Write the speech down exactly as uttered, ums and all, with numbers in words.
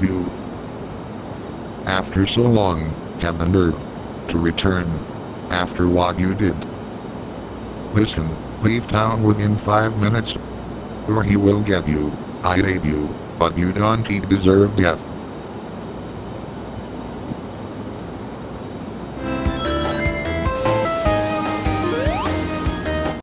you. After so long, have the nerve to return after what you did. Listen, leave town within five minutes, or he will get you. I hate you, but you don't deserve death.